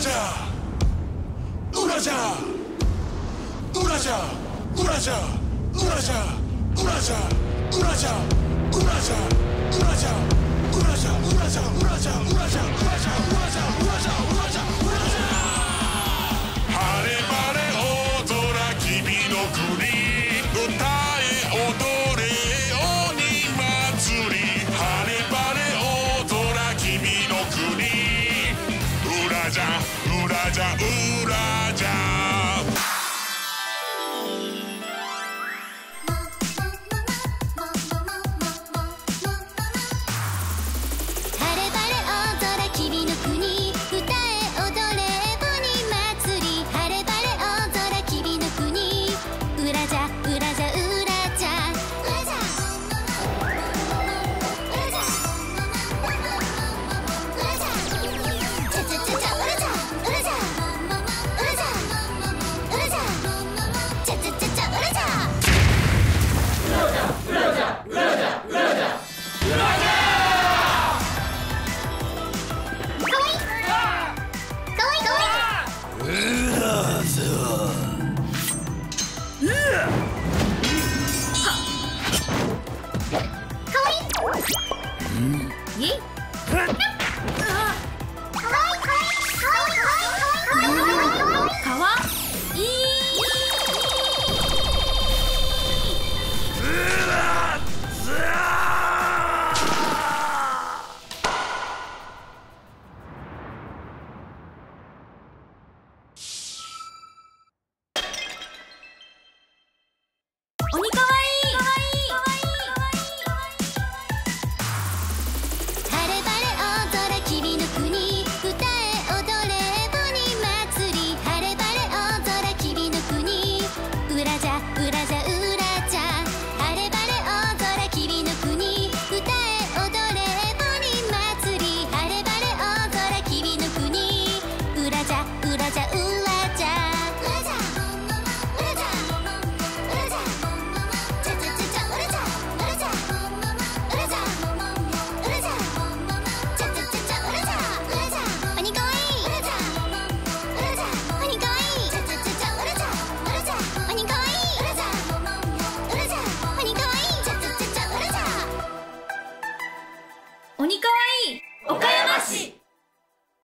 じゃうらじゃうらじゃうらじゃうらじゃうらじゃうらじゃうらじゃうらじゃうらじゃうらじゃうらじゃうらじゃうらじゃうらじゃうらじゃうらじゃうらじゃうらじゃ晴れ晴れ大空君の国歌え踊れ鬼祭り晴れ晴れ大空君の国うらじゃうらじゃうらじゃうらじゃ